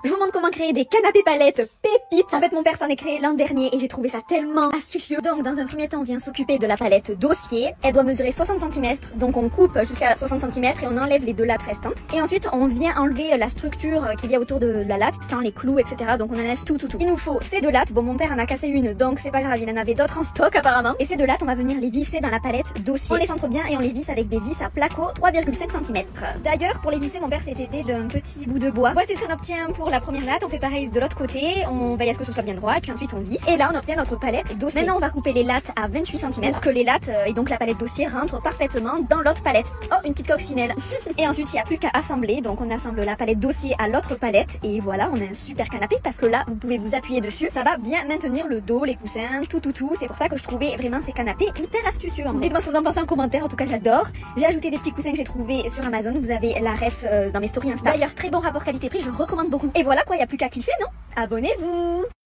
Je vous montre comment créer des canapés palettes pépites. En fait mon père s'en est créé l'an dernier et j'ai trouvé ça tellement astucieux. Donc dans un premier temps on vient s'occuper de la palette dossier. Elle doit mesurer 60 cm, donc on coupe jusqu'à 60 cm et on enlève les deux lattes restantes. Et ensuite on vient enlever la structure qu'il y a autour de la latte, sans les clous etc. Donc on enlève tout. Il nous faut ces deux lattes. Bon mon père en a cassé une donc c'est pas grave, il en avait d'autres en stock apparemment. Et ces deux lattes on va venir les visser dans la palette dossier. On les centre bien et on les visse avec des vis à placo 3,5 cm. D'ailleurs pour les visser mon père s'est aidé d'un petit bout de bois. Voici ce qu'on obtient pour la première latte. On fait pareil de l'autre côté, on veille à ce que ce soit bien droit et puis ensuite on visse. Et là on obtient notre palette dossier. Maintenant on va couper les lattes à 28 cm pour que les lattes et donc la palette dossier rentrent parfaitement dans l'autre palette. Oh une petite coccinelle. Et ensuite il n'y a plus qu'à assembler. Donc on assemble la palette dossier à l'autre palette et voilà on a un super canapé parce que là vous pouvez vous appuyer dessus. Ça va bien maintenir le dos, les coussins, tout. C'est pour ça que je trouvais vraiment ces canapés hyper astucieux. Dites-moi ce que vous en pensez en commentaire, en tout cas j'adore. J'ai ajouté des petits coussins que j'ai trouvés sur Amazon. Vous avez la ref dans mes stories Insta. D'ailleurs très bon rapport qualité-prix, je le recommande beaucoup. Et voilà quoi, il n'y a plus qu'à kiffer, non? Abonnez-vous!